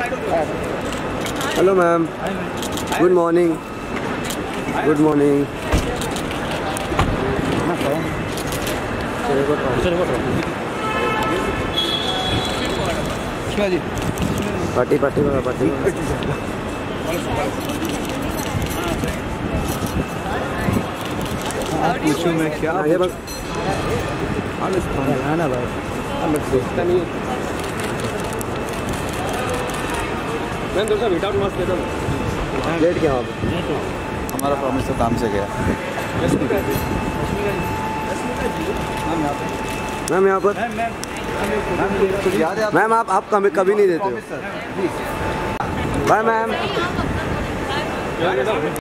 Hello ma'am, good morning. Good morning. Party party party. पूछूं मैं क्या आगे बस ना भाई, सोचता नहीं। मैं थोड़ा सा विदाउट मास्क देता हूँ। लेट क्या वहाँ पे? हमारा प्रॉमिस तो काम से गया। मैम यहाँ पर याद है मैम आप कभी नहीं देते हो। Bye ma'am.